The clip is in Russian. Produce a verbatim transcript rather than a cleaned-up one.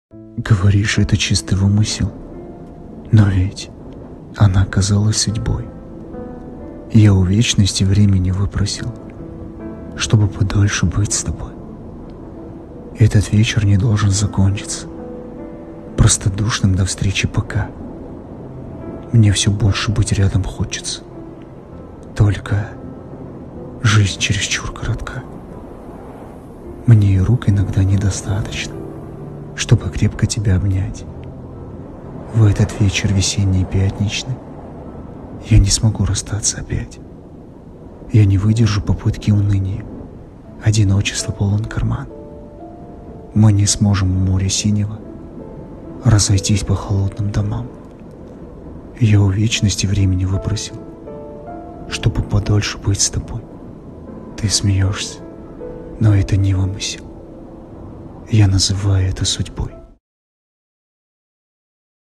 Говоришь, это чистый вымысел, но ведь она оказалась судьбой. Я у вечности времени выпросил, чтобы подольше быть с тобой. Этот вечер не должен закончиться простодушным до встречи пока. Мне все больше быть рядом хочется. Только жизнь чересчур коротка. Мне и рук иногда недостаточно, чтобы крепко тебя обнять. В этот вечер весенний и пятничный я не смогу расстаться опять. Я не выдержу попытки уныния. Одиночество полон карман. Мы не сможем у моря синего разойтись по холодным домам. Я у вечности времени выпросил, чтобы подольше быть с тобой. Ты смеешься, но это не вымысел. Я называю это судьбой.